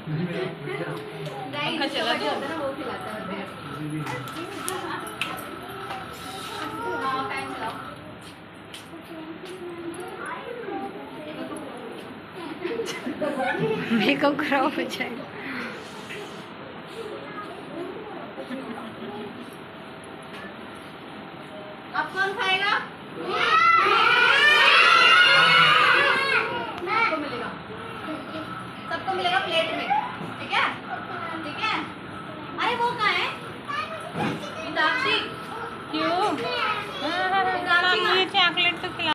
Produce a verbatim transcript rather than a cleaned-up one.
पंखा चला तो वो खिलाता है। हाँ फैन चलाओ। मेकअप खराब हो जाएगा।